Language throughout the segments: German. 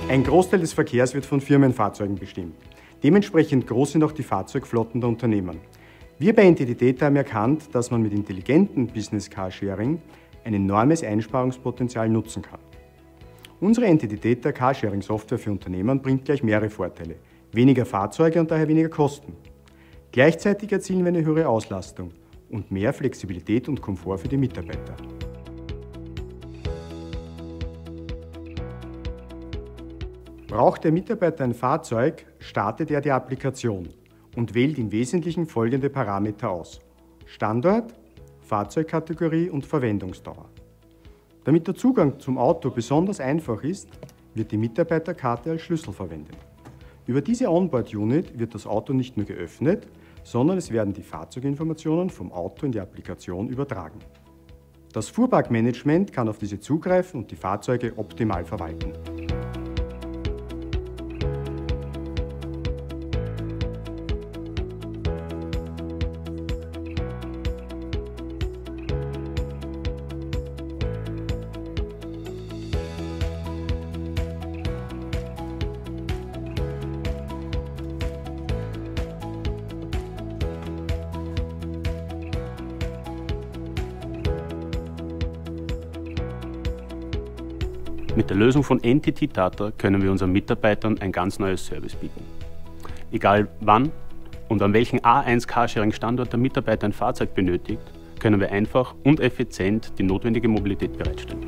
Ein Großteil des Verkehrs wird von Firmenfahrzeugen bestimmt. Dementsprechend groß sind auch die Fahrzeugflotten der Unternehmen. Wir bei NTT Data haben erkannt, dass man mit intelligentem Business Carsharing ein enormes Einsparungspotenzial nutzen kann. Unsere NTT Data Carsharing Software für Unternehmen bringt gleich mehrere Vorteile. Weniger Fahrzeuge und daher weniger Kosten. Gleichzeitig erzielen wir eine höhere Auslastung und mehr Flexibilität und Komfort für die Mitarbeiter. Braucht der Mitarbeiter ein Fahrzeug, startet er die Applikation und wählt im Wesentlichen folgende Parameter aus: Standort, Fahrzeugkategorie und Verwendungsdauer. Damit der Zugang zum Auto besonders einfach ist, wird die Mitarbeiterkarte als Schlüssel verwendet. Über diese Onboard-Unit wird das Auto nicht nur geöffnet, sondern es werden die Fahrzeuginformationen vom Auto in die Applikation übertragen. Das Fuhrparkmanagement kann auf diese zugreifen und die Fahrzeuge optimal verwalten. Mit der Lösung von NTT Data können wir unseren Mitarbeitern ein ganz neues Service bieten. Egal wann und an welchem A1 Carsharing-Standort der Mitarbeiter ein Fahrzeug benötigt, können wir einfach und effizient die notwendige Mobilität bereitstellen.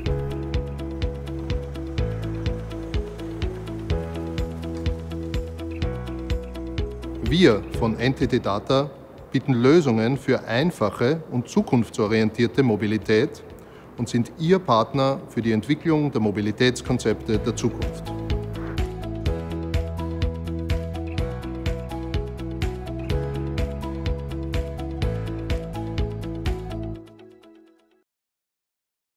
Wir von NTT Data bieten Lösungen für einfache und zukunftsorientierte Mobilität und sind Ihr Partner für die Entwicklung der Mobilitätskonzepte der Zukunft.